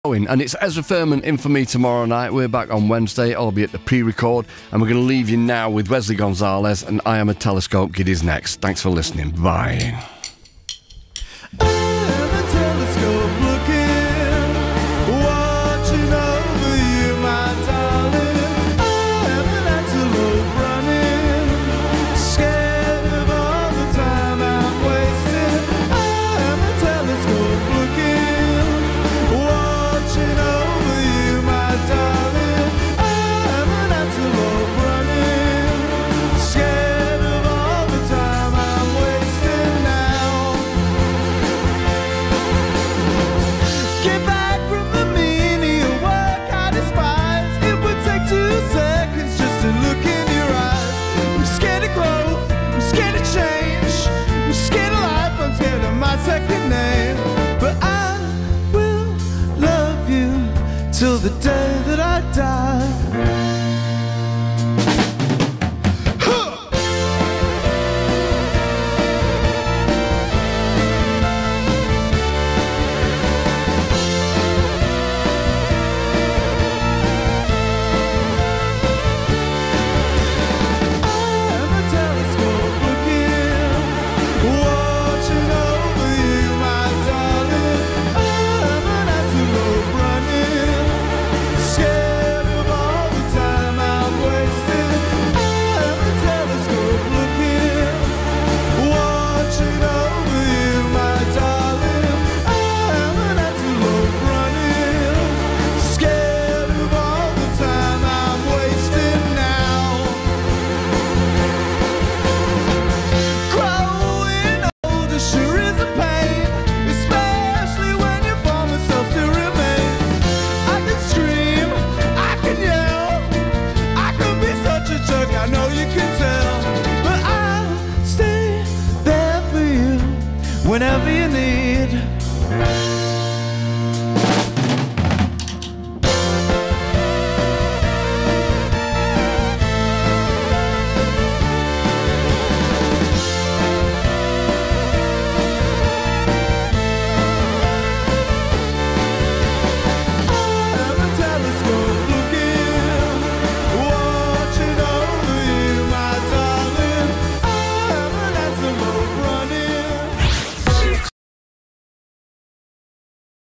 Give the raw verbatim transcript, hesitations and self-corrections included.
And it's Ezra Furman in for me tomorrow night. We're back on Wednesday, albeit the pre-record, and we're going to leave you now with Wesley Gonzalez and I Am a Telescope Kid is next. Thanks for listening. Bye. I am a telescope looking, watching over you, my darling. I am an antelope running, scared of all the time I'm wasting. I am a telescope looking, watching over you, my darling. I am an antelope running, scared of all the time I'm wasting now. Get back from the menial work I despise. It would take two seconds just to look in your eyes. I'm scared of growth, I'm scared of change, I'm scared of life, I'm scared of my second name. But I will love you till the day that I die. Whenever you need